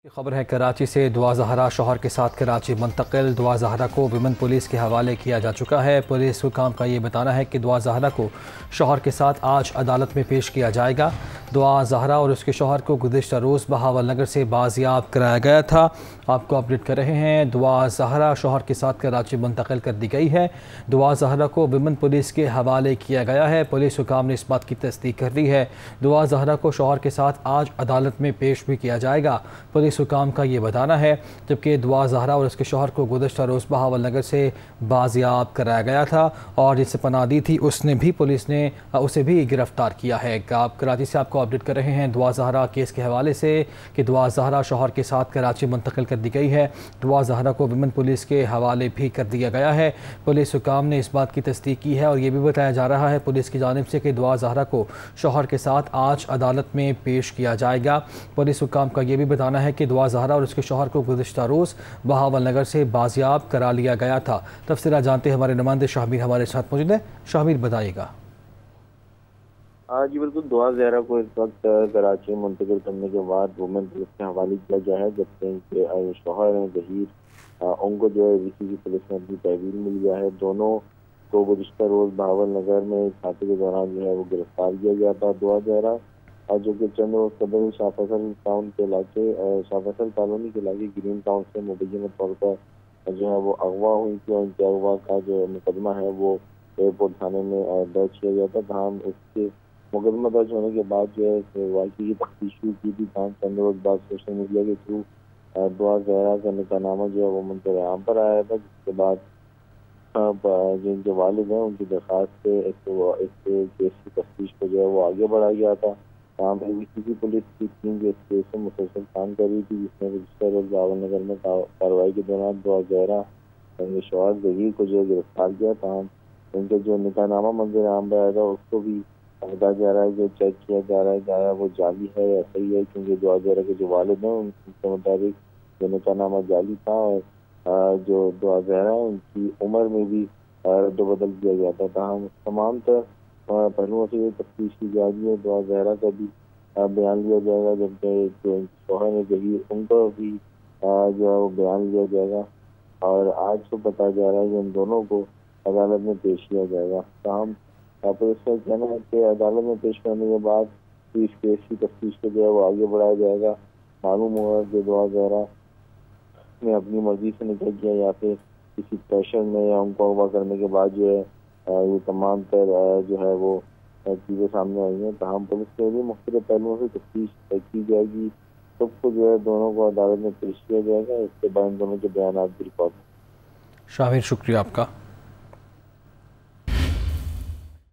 खबर है कराची से। दुआ ज़हरा शौहर के साथ कराची मुंतकिल। दुआ ज़हरा को विमेन पुलिस के हवाले किया जा चुका है। पुलिस हुकाम का ये बताना है कि दुआ ज़हरा को शौहर के साथ आज अदालत में पेश किया जाएगा। दुआ ज़हरा और उसके शौहर को गुज़िश्ता रोज़ बहावल नगर से बाजियाब कराया गया था। आपको अपडेट कर रहे हैं। दुआ ज़हरा शौहर के साथ कराची मुंतकिल कर दी गई है। दुआ ज़हरा को विमेन पुलिस के हवाले किया गया है। पुलिस हुकाम ने इस बात की तस्दीक कर दी है। दुआ ज़हरा को शौहर के साथ आज अदालत में पेश भी किया जाएगा। पुलिस हुकाम का ये बताना है। जबकि दुआ ज़हरा और उसके शौहर को गुज़िश्ता रोज़ बहावल नगर से बाजियाब कराया गया था और जिससे पनाह दी थी उसने भी पुलिस ने उसे भी गिरफ़्तार किया है। आप कराची से आपको अपडेट कर रहे हैं दुआ ज़हरा केस के हवाले से कि दुआ ज़हरा शौहर के साथ कराची मुंतकिल कर दी गई है। दुआ ज़हरा को विमेन पुलिस के हवाले भी कर दिया गया है। पुलिस हुकाम ने इस बात की तस्दीक की है और ये भी बताया जा रहा है पुलिस की जानिब से कि दुआ ज़हरा को शौहर के साथ आज अदालत में पेश किया जाएगा। पुलिस हुकाम का ये भी बताना है कि दुआ ज़हरा और उसके शौहर को गुज़िश्ता रोज़ बहावल नगर से बाजियाब करा लिया गया था। तफसीलात जानते हैं हमारे नुमाइंदे शाहमीर हमारे साथ मौजूद हैं। शाहमीर बताइएगा। जी बिल्कुल, दुआ ज़हरा को इस वक्त कराची मुंतकिल करने के बाद वुमेन पुलिस के हवाले किया गया है। जबकि इनके शौहर हैं ज़हीर, उनको जो है वीसी की पुलिस में अपनी तहवील मिल गया है। दोनों को गुज़िश्ता रोज़ बहावल नगर में छापे के दौरान जो है वो गिरफ्तार किया गया था। दुआ ज़हरा जो कि चंद रोज कबल शाह फैसल टाउन के इलाके शाह फैसल कॉलोनी के इलाके ग्रीन टाउन से मुबैना तौर पर जो है वो अगवा हुई थी और इनके अगवा का जो मुकदमा है वो एयरपोर्ट थाने में दर्ज किया गया था। तमाम इसके मुकदमा दर्ज होने के बाद जो है वाकई की तफ्तीश शुरू की थी। चंद रोज बाद सोशल मीडिया के थ्रू दुआ ज़हरा का निकाहनामा जो है वो मंजर आम पर आया था, जिसके बाद जो इनके वालिद हैं उनकी दरख्वास्त से इस केस की तफ्तीश को जो है वो आगे बढ़ाया गया था। किसी पुलिस की टीम जो इस केस में मुसलसल काम कर रही थी, जिसने गुज़िश्ता रोज़ बहावल नगर में कार्रवाई के दौरान दुआ ज़हरा उनके शौहर ज़हीर को जो है गिरफ्तार किया था। उनके जो निकाहनामा मंजर आम पर आया था उसको भी बताया जा रहा है कि चेक किया जा रहा है कि आया वो जाली है या सही है, क्योंकि दुआ ज़हरा के जो वालिद हैं उनके मुताबिक जो निकाहनामा जाली था और जो दुआ ज़हरा उनकी उम्र में भी रद्द-बदल किया गया था। तमाम पहलुओं से ये तफ्तीश की जा रही है। दुआ ज़हरा का भी बयान लिया जाएगा, जबकि जो शौहर है ज़हीर उनका भी जो है वो बयान लिया जाएगा और आज तो बताया जा रहा है कि इन दोनों को अदालत में पेश किया जाएगा। पुलिस का कहना है कि अदालत में पेश करने के बाद इस केस की तफ्तीश को जो है वो आगे बढ़ाया जाएगा। मालूम होगा कि दुआ ज़हरा ने अपनी मर्जी से निकल किया या फिर किसी प्रेशर में या उनको अगवा करने के बाद जो है ये तमाम तर जो है वो चीज़ें सामने आई हैं। तमाम पुलिस के भी मुख्तलिफ पहलुओं से तफ्तीश की जाएगी। सबको जो है दोनों को अदालत में पेश किया जाएगा। इसके बाद इन दोनों के बयान भी रिकॉर्ड। शामिर शुक्रिया आपका।